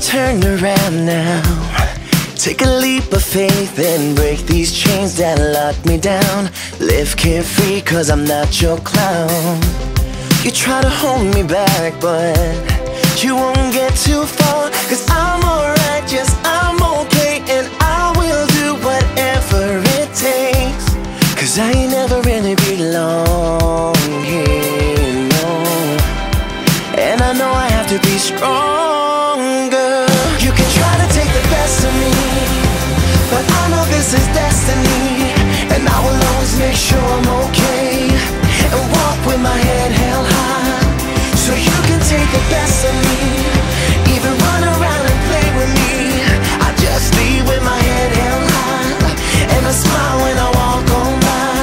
turn around now. Take a leap of faith and break these chains that lock me down. Live carefree, cause I'm not your clown. You try to hold me back, but you won't get too far. Cause I'm alright, yes, I'm okay, and I will do whatever it takes. Cause I ain't never really belong here, no. And I know I have to be stronger. You can try to take the best of me, but I know this is destiny. And I will always make sure I'm okay, and walk with my head held high. So you can take the best of me, even run around and play with me. I just leave with my head held high, and I smile when I walk on by.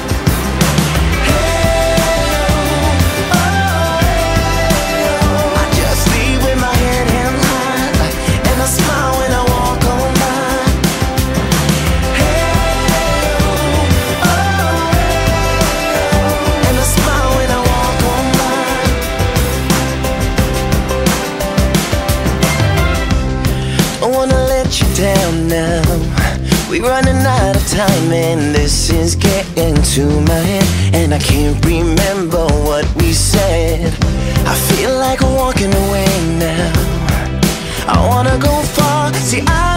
I just leave with my head held high, and I smile when I walk on by. And I smile when I walk on by. Don't wanna let you down now. We running out of time, and this is getting to my head, and I can't remember what we said. I feel like walking away now. I wanna go far. See,